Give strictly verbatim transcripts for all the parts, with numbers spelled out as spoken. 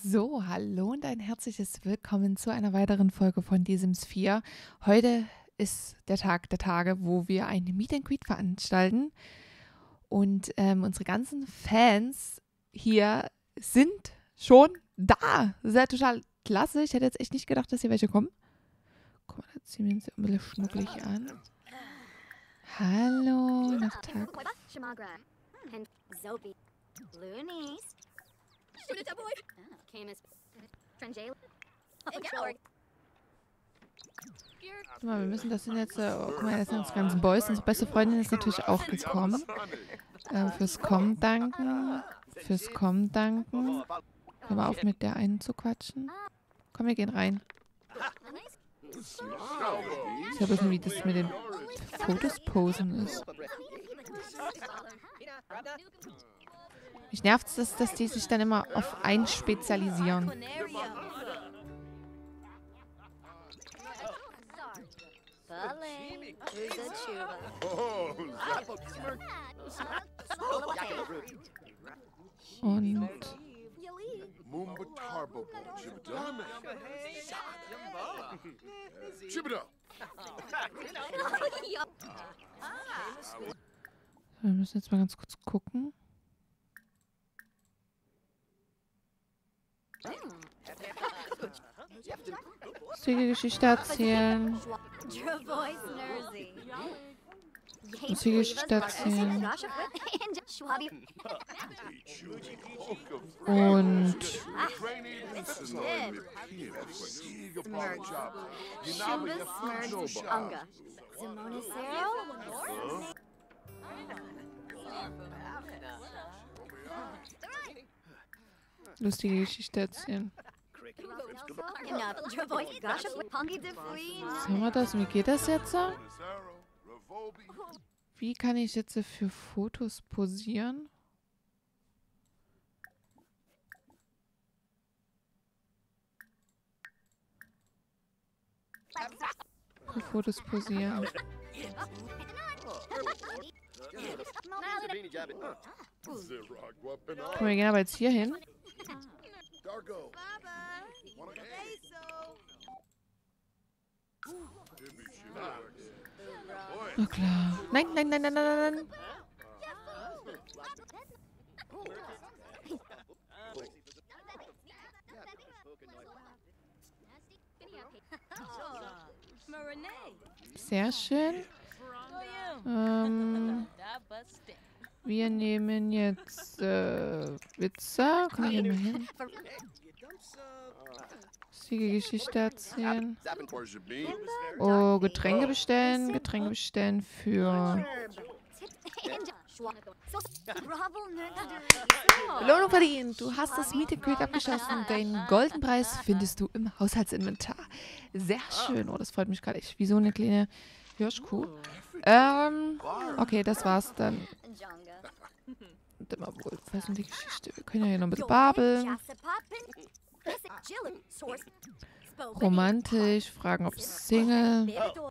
So, hallo und ein herzliches Willkommen zu einer weiteren Folge von Die Sims vier. Heute ist der Tag der Tage, wo wir ein Meet and Greet veranstalten und ähm, unsere ganzen Fans hier sind schon da. Das ist ja total klasse. Ich hätte jetzt echt nicht gedacht, dass hier welche kommen. Guck mal, da ziehen wir uns ein bisschen schnucklig an. Hallo, nach Tag. Guck mal, wir müssen, das sind jetzt, äh, oh, guck mal, das sind jetzt ganzen Boys. Unsere beste Freundin ist natürlich auch gekommen. Äh, fürs Kommen danken. Fürs Kommen danken. Hör mal auf, mit der einen zu quatschen. Komm, wir gehen rein. Ich habe wissen, wie das mit den Fotos posen ist. Mich nervt es, dass, dass die sich dann immer auf einen spezialisieren. Und wir müssen jetzt mal ganz kurz gucken. Lustige Geschichte erzählen. Lustige Geschichte erzählen. Und lustige Geschichte erzählen. Sehen wir das? Wie geht das jetzt? Wie kann ich jetzt für Fotos posieren? Für Fotos posieren. Guck mal, wir gehen aber jetzt hier hin. Na klar. Nein, nein, nein, nein, nein, nein. Sehr schön. Ähm, wir nehmen jetzt äh, Witze. Komm hier mal hin. Lustige Geschichte erzählen. Oh, Getränke bestellen. Getränke bestellen für... Belohnung verdient. Du hast das Meet and Greet abgeschlossen. Den goldenen Preis findest du im Haushaltsinventar. Sehr schön. Oh, das freut mich gerade echt. Wie so eine kleine Hirschkuh. Ähm, okay, das war's dann. Und immer wohl, was ist denn die Geschichte? Wir können ja hier noch ein bisschen babeln. Romantisch, fragen, ob Single.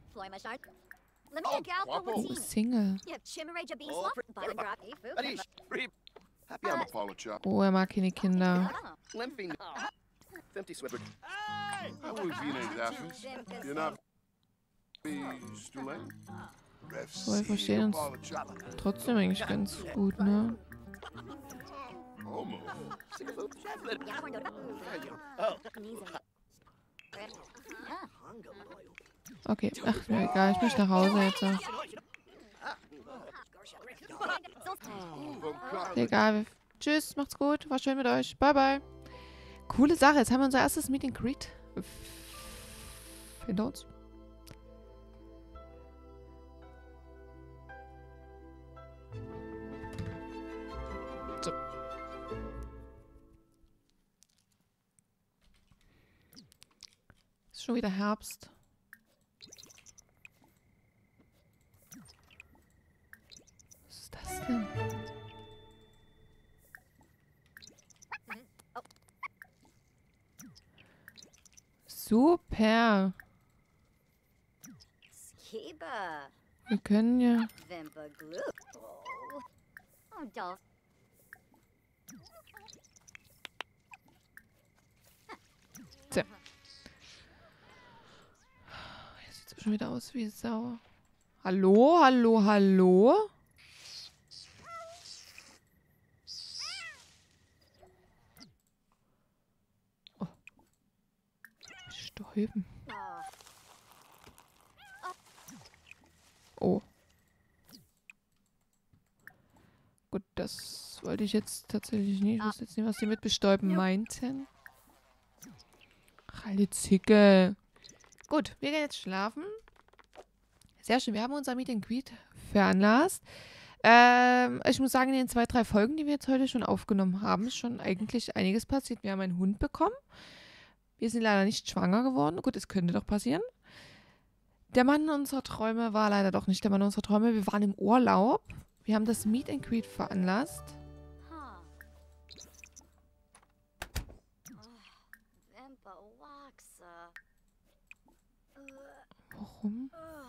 Oh, Single. Oh, er mag keine Kinder. So, wir verstehen uns trotzdem eigentlich ganz gut, ne? Okay, ach, mir egal, ich möchte nach Hause jetzt. Egal, tschüss, macht's gut, war schön mit euch, bye bye. Coole Sache, jetzt haben wir unser erstes Meet and Greet hinter uns. So. Ist schon wieder Herbst. Was ist das denn? Super. Wir können ja... So. Jetzt sieht es schon wieder aus wie Sau. Hallo, hallo, hallo? Oh. Stäuben. Oh. Gut, das wollte ich jetzt tatsächlich nicht. Ich wusste jetzt nicht, was sie mit bestäuben meinten. Ach, alte Zicke. Gut, wir gehen jetzt schlafen. Sehr schön, wir haben unser Meet and Greet veranlasst. Ähm, ich muss sagen, in den zwei, drei Folgen, die wir jetzt heute schon aufgenommen haben, ist schon eigentlich einiges passiert. Wir haben einen Hund bekommen. Wir sind leider nicht schwanger geworden. Gut, es könnte doch passieren. Der Mann unserer Träume war leider doch nicht der Mann unserer Träume. Wir waren im Urlaub. Wir haben das Meet and Greet veranlasst. Warum?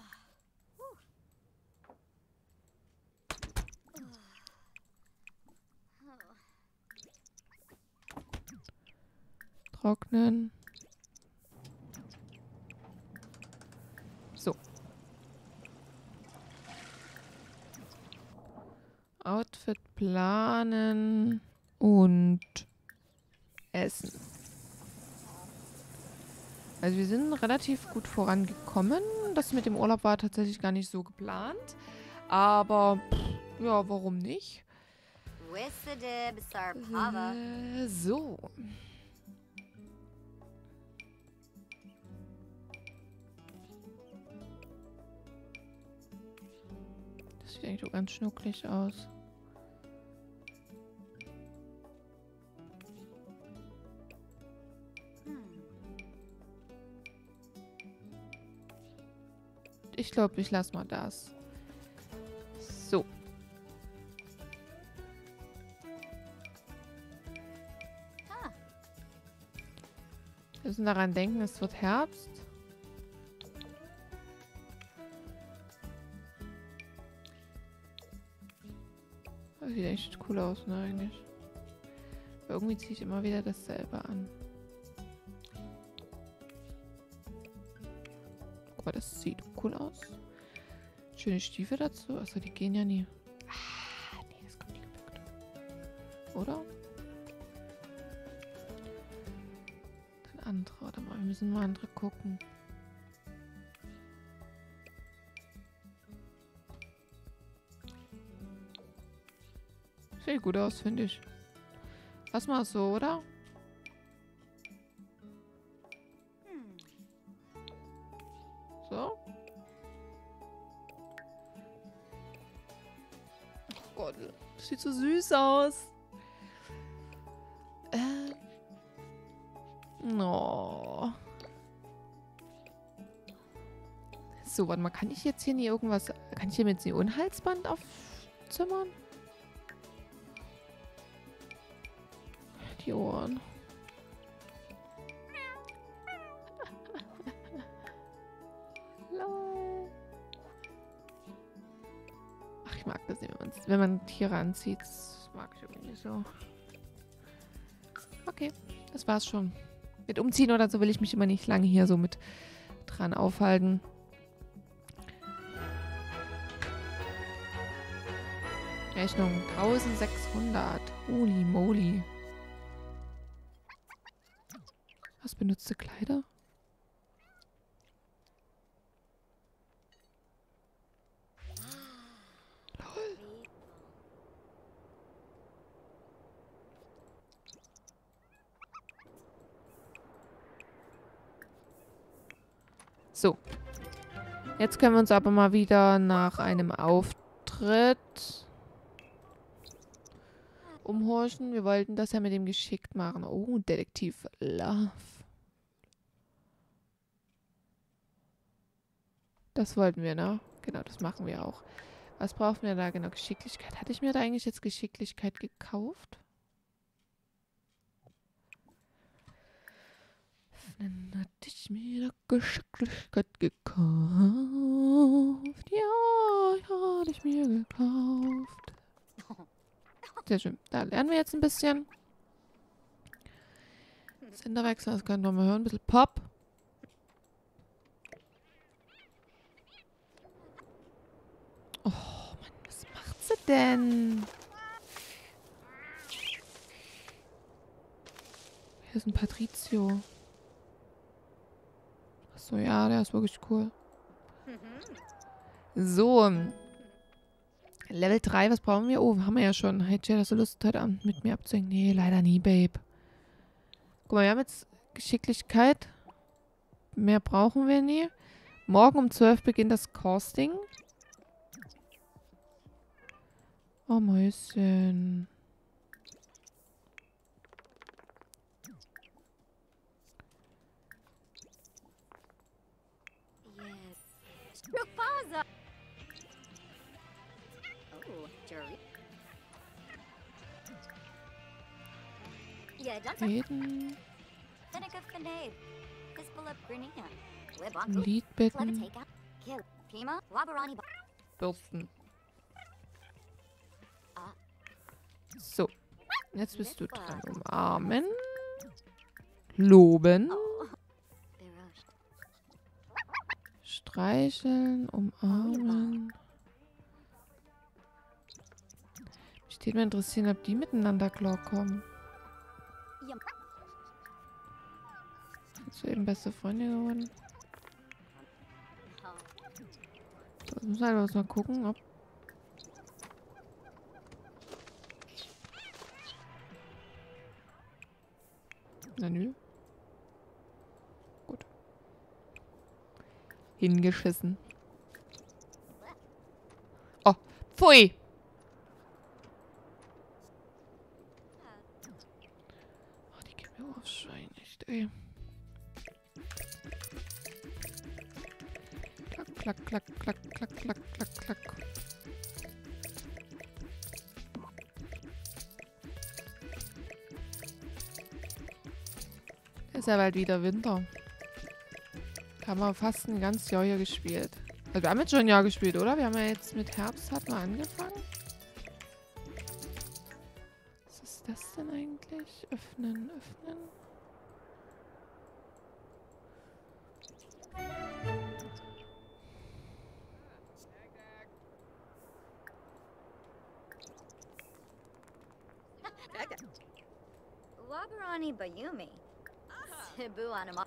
Trocknen. So. Outfit planen und essen. Also wir sind relativ gut vorangekommen. Das mit dem Urlaub war tatsächlich gar nicht so geplant. Aber, pff, ja, warum nicht? Äh, so. Das sieht eigentlich so ganz schnucklig aus. Ich glaube, ich lasse mal das. So. Wir müssen daran denken, es wird Herbst. Das sieht echt cool aus, ne, eigentlich. Aber irgendwie ziehe ich immer wieder dasselbe an. Aber das sieht cool aus. Schöne Stiefel dazu. Achso, die gehen ja nie. Ah, nee, das kommt nicht gebückt. Oder? Dann andere. Warte mal, wir müssen mal andere gucken. Sieht gut aus, finde ich. Lass mal so, oder? So. Oh Gott, das sieht so süß aus. Äh. Oh. So, warte mal, kann ich jetzt hier nie irgendwas... Kann ich hier mit Neonhalsband aufzimmern? Die Ohren. Lol. Ach, ich mag das nicht, wenn, wenn man Tiere anzieht. Das mag ich irgendwie nicht so. Okay, das war's schon. Mit Umziehen oder so will ich mich immer nicht lange hier so mit dran aufhalten. Rechnung eintausendsechshundert. Holy moly. Was benutzte Kleider? Lol. So. Jetzt können wir uns aber mal wieder nach einem Auftritt umhorchen. Wir wollten das ja mit dem geschickt machen. Oh, Detektiv Love. Das wollten wir, ne? Genau, das machen wir auch. Was brauchen wir da genau? Geschicklichkeit. Hatte ich mir da eigentlich jetzt Geschicklichkeit gekauft? Dann hatte ich mir da Geschicklichkeit gekauft. Ja, ja, hatte ich mir gekauft. Sehr schön. Da lernen wir jetzt ein bisschen. Sender wechseln, das können wir mal hören. Ein bisschen Pop. Oh, Mann, was macht sie denn? Hier ist ein Patrizio. Achso, ja, der ist wirklich cool. So. Level drei, was brauchen wir? Oh, haben wir ja schon. Hey, Jay, hast du Lust, heute Abend mit mir abzuhängen? Nee, leider nie, Babe. Guck mal, wir haben jetzt Geschicklichkeit. Mehr brauchen wir nie. Morgen um zwölf beginnt das Casting. Oh, Mäuschen. Reden. Ein Lied bitten. Bürsten. So. Jetzt bist du dran. Umarmen. Loben. Streicheln. Umarmen. Mich würde mal interessieren, ob die miteinander klarkommen. Sind wir eben beste Freunde geworden? So, jetzt müssen wir halt mal gucken, ob... Na nö. Gut. Hingeschissen. Oh, pfui! Oh, die geht mir aufs Schein, echt, ey. Klack, klack, klack, klack, klack, klack, klack. Ist ja bald wieder Winter. Haben wir fast ein ganzes Jahr hier gespielt. Also wir haben jetzt schon ein Jahr gespielt, oder? Wir haben ja jetzt mit Herbst hatten wir angefangen. Was ist das denn eigentlich? Öffnen, öffnen. Wabarani Bayumi. Cebu Anima.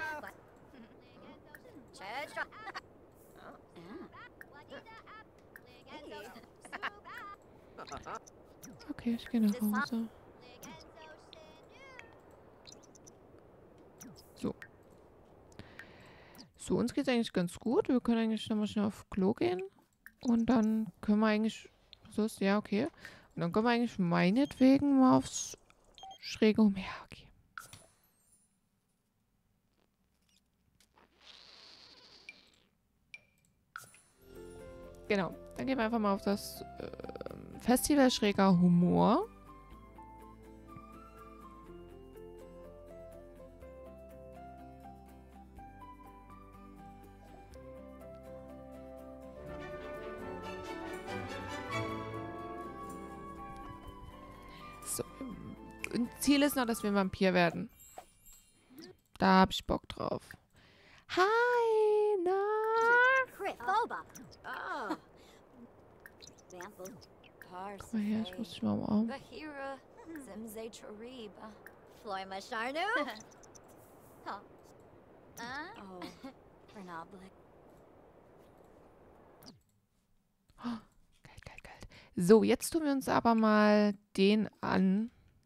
Okay, ich gehe nach Hause. So. So, uns geht's eigentlich ganz gut. Wir können eigentlich nochmal schnell auf Klo gehen. Und dann können wir eigentlich... So ist, ja, okay. Und dann können wir eigentlich meinetwegen mal aufs schräge umher. Okay. Genau. Dann gehen wir einfach mal auf das äh, Festival schräger Humor. So. Und Ziel ist noch, dass wir Vampir werden. Da hab ich Bock drauf. Hi, na? Komm mal her, ich muss dich mal umarmen. Oh, kalt, kalt, kalt. So, jetzt tun wir uns aber mal den an.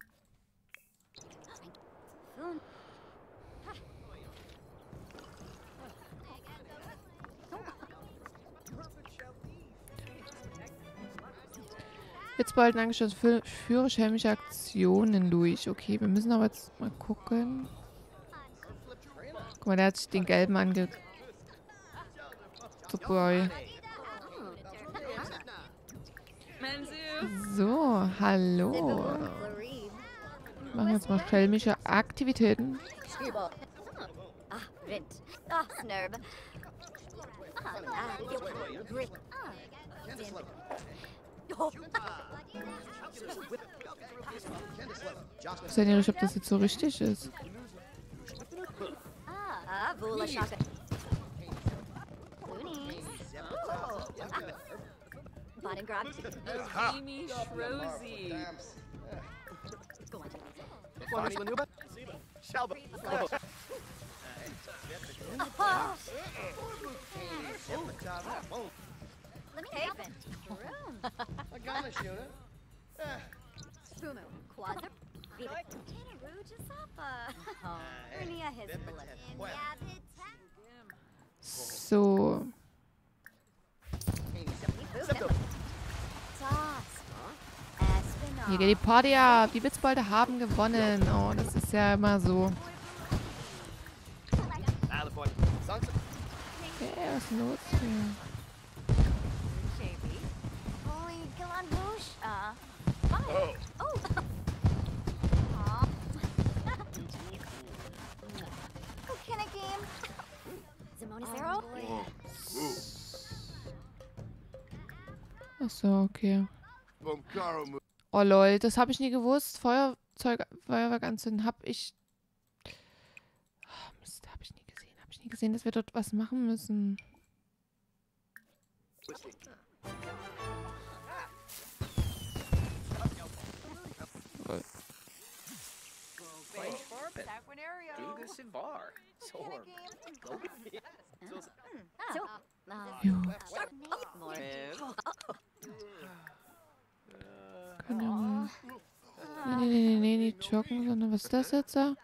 Jetzt behalten eigentlich schon für, führe chemische Aktionen durch. Okay, wir müssen aber jetzt mal gucken. Guck mal, der hat sich den gelben ange... So, boy. So, hallo. Wir machen jetzt mal schelmische Aktivitäten. Ich weiß ja nicht, ob das jetzt so richtig ist. Ah, Vula Shaka. Loonies. Bottom grab. Amy Shrozy. Let me open. Room. Fumu. Quasar. Viva. Tana Rouge is up. Ernia Hezbollah. So. Hier geht die Party ab. Die Witzbolde haben gewonnen. Oh, das ist ja immer so. Okay, was ist denn los hier? Ach so, okay. Oh lol, das habe ich nie gewusst. Feuerzeug, Feuerwerk anzünden, habe ich... Oh, Mist, habe ich nie gesehen. Habe ich nie gesehen, dass wir dort was machen müssen. Lol. Jo. Können wir mal... Nee, nee, nee, nee, nicht joggen, sondern was ist das jetzt da?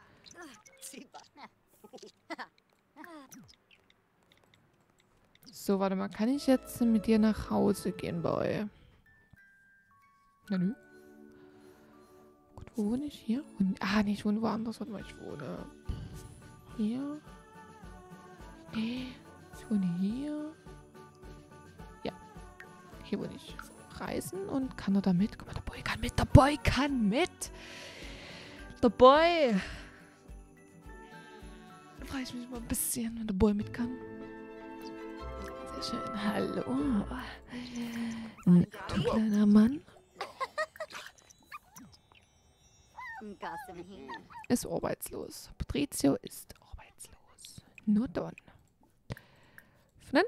So, warte mal, kann ich jetzt mit dir nach Hause gehen, Boy? Na nö. Gut, wo wohne ich? Hier? Und, ah, nee, ich wohne woanders, warte mal, ich wohne... Hier? Nee, ich wohne hier. Ja, hier wohne ich. Reisen und kann er da mit? Guck mal, der Boy kann mit. Der Boy kann mit. Der Boy. Da freue ich mich mal ein bisschen, wenn der Boy mit kann. Sehr schön. Hallo. Du kleiner Mann. Ist arbeitslos. Patrizio ist arbeitslos. Nur Don. Öffnen.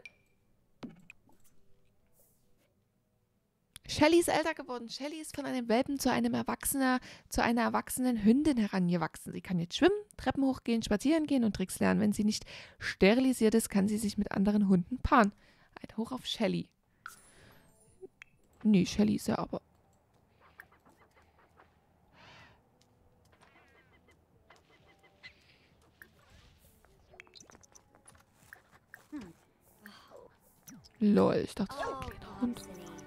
Shelly ist älter geworden. Shelly ist von einem Welpen zu einem Erwachsener, zu einer erwachsenen Hündin herangewachsen. Sie kann jetzt schwimmen, Treppen hochgehen, spazieren gehen und Tricks lernen. Wenn sie nicht sterilisiert ist, kann sie sich mit anderen Hunden paaren. Ein Hoch auf Shelly. Nee, Shelly ist ja aber... Lol, ich dachte, das wäre ein kleiner Hund.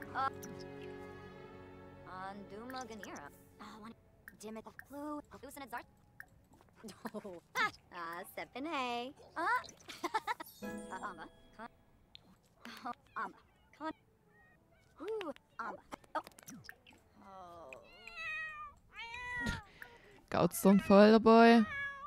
Gaut's dann voll dabei.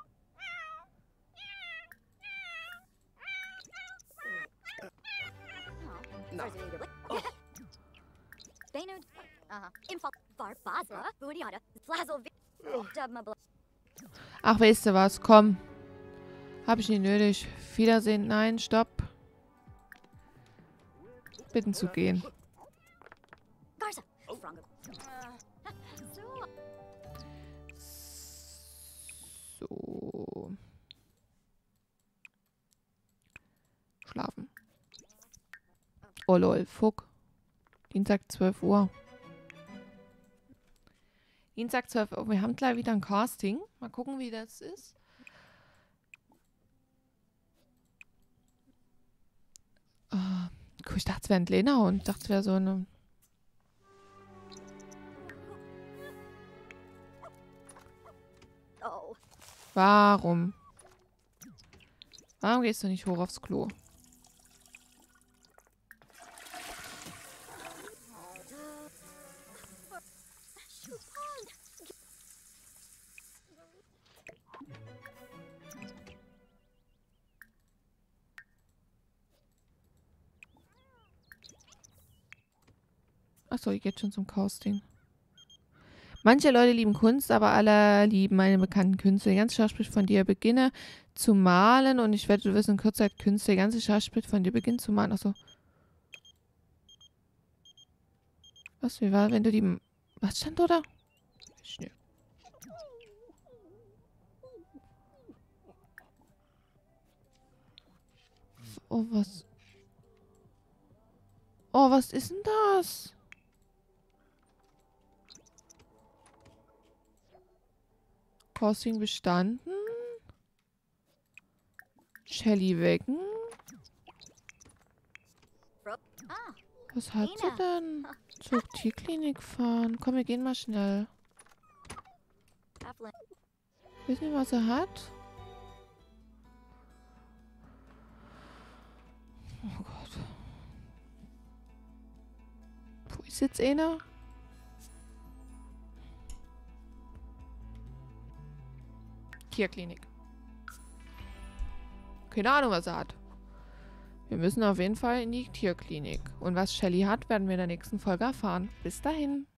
Ach, weißt du was? Komm. Hab ich nicht nötig. Wiedersehen. Nein, stopp. Bitten zu gehen. So. Schlafen. Oh lol, Fuck. Dienstag zwölf Uhr. Dienstag zwölf Uhr. Wir haben gleich wieder ein Casting. Mal gucken, wie das ist. Uh, ich dachte, es wäre ein kleiner Hund. Ich dachte, es wäre so eine... Warum? Warum gehst du nicht hoch aufs Klo? Achso, ich geht schon zum Casting. Manche Leute lieben Kunst, aber alle lieben meine bekannten Künstler. Die ganze Schar spricht von dir, beginne zu malen und ich wette, du wirst in Kürze Künstler. Die ganze Schar spricht von dir, beginne zu malen. Achso. Was, wie war, wenn du die... Was stand da? Schnell. Oh, was... Oh, was ist denn das? Casting bestanden. Shelly wecken. Ah, Was hat sie denn? Zur Tierklinik fahren. Komm, wir gehen mal schnell. Evelyn. Wissen wir, was er hat? Oh Gott. Wo ist jetzt einer? Tierklinik. Keine Ahnung, was er hat. Wir müssen auf jeden Fall in die Tierklinik. Und was Shelly hat, werden wir in der nächsten Folge erfahren. Bis dahin.